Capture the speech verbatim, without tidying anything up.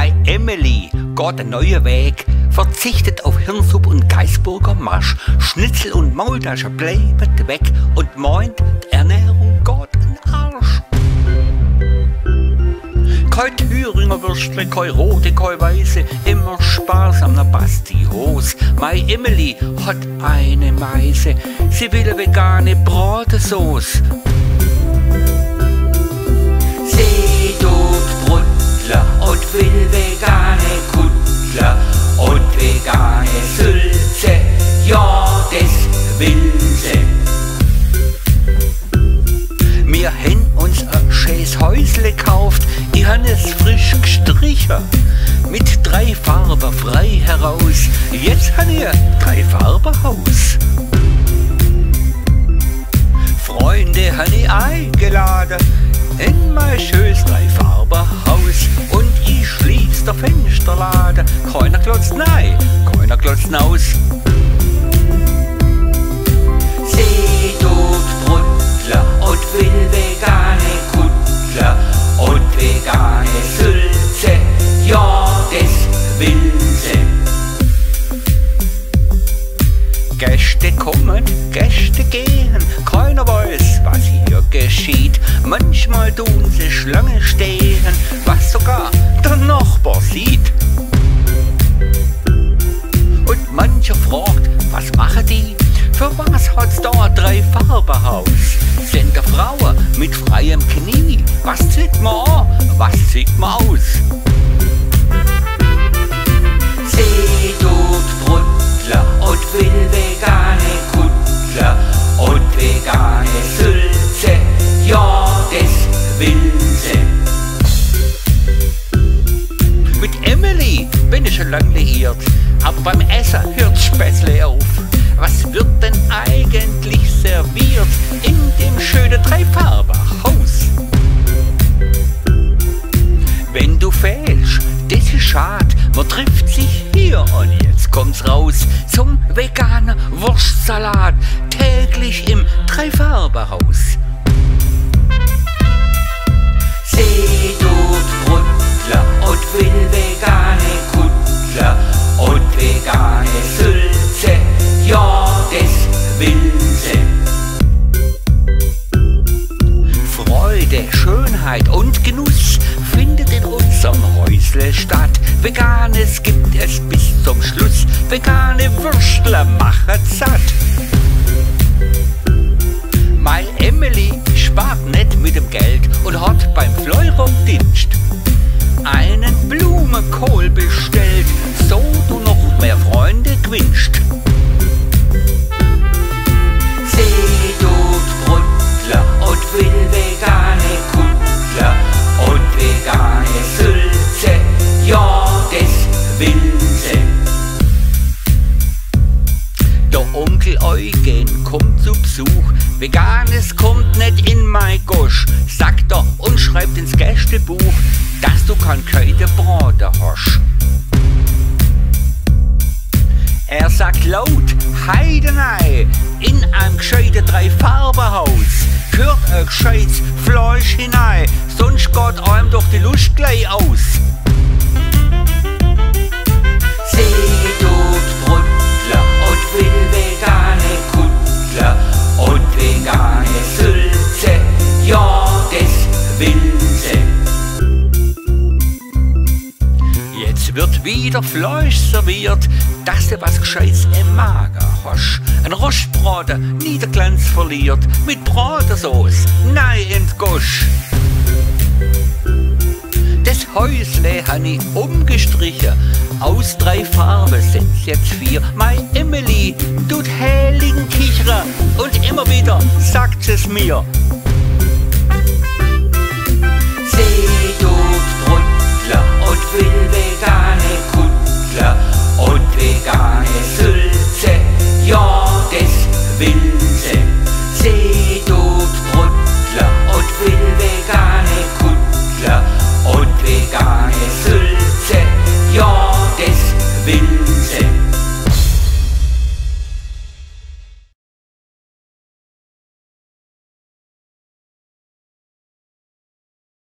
Mei Emily geht ein neuer Weg, verzichtet auf Hirnsuppe und Geisburger Marsch. Schnitzel und Maultasche bleiben weg und meint, die Ernährung geht in Arsch. Kein Thüringer Würstle, kein rote, kein weiße, immer sparsam, na passt die Hose. Mei Emily hat eine Meise, sie will eine vegane Bratensauce. Sie tut Brutler und will vegane Kuttler und vegane Sülze, ja, das will sie. Wir haben uns ein schönes Häusle gekauft, ich han es frisch gestrichen, mit drei Farben frei heraus, jetzt han ich drei Farben Haus. Freunde han ich eingeladen in mein schönes drei Farben Haus und ich schließ der Fensterladen, keiner klotzt nein, keiner klotzt aus. Sie tut Brutler und will vegane Kuttler und vegane Sülze, ja, das will sie. Gäste kommen, Gäste gehen, keiner weiß, was hier geschieht. Manchmal tun sie Schlange stehen, was sogar der Nachbar sieht. Und mancher fragt, was machen die? Für was hat's da ein Drei-Farben-Haus? Sind da Frauen mit freiem Knie? Was zieht man an? Was zieht man aus? Sie tut Brutler und will vegane Kuttler und vegane Sülze, ja, das will sie. Mit Emily bin ich schon lang liiert, aber beim Essen hört's Spätzle auf. Was wird denn eigentlich serviert in dem schönen Drei-Farben-Haus? Wenn du fehlst, das ist schade, man trifft sich hier und jetzt kommt's raus zum veganen Wurstsalat, täglich im Drei-Farben-Haus. Sie tut Brutler und will vegane Kuttler und vegane Sülze, ja, das will sie. Freude, Schönheit und Genuss findet in unserem Häusle statt. Veganes gibt es bis zum Schluss, vegane Würstler machen satt. Mei Emily spart nicht mit dem Geld und hat beim Fleurungsdienst einen Blumenkohl bestellt, so du noch mehr Freunde gewünscht. Sie tut Brutler und will vegane Kuttler und vegane Sülze, ja, das will sie. Der Onkel Eugen kommt zu Besuch, Veganes kommt nicht in mein Gosch, sagt er und schreibt ins Gästebuch, dass du kein Käsebraten hast. Er sagt laut, Heidenei, in einem gescheiten Drei-Farben-Haus gehört ein gescheites Fleisch hinein, sonst geht einem doch die Lust gleich aus. Sie tut Brutler und will vegane Kuttler und vegane Sülze, ja, das will sie. Jetzt wird wieder Fleisch serviert, dass du was Gescheites im Magen hast. Ein Rostbraten nie den Glanz verliert, mit Bratensauce, nein in den Gosch. Das Häusle han ich umgestrichen, aus drei Farben sind's jetzt vier. Mei Emily tut heiligen kichern und immer wieder sagt es mir. Sie tut Brutler und will vegane Kuttler und vegane Sülze, ja, das will sie. Sie tut Brutler und will vegane Kuttler und vegane Sülze, ja, das will sie.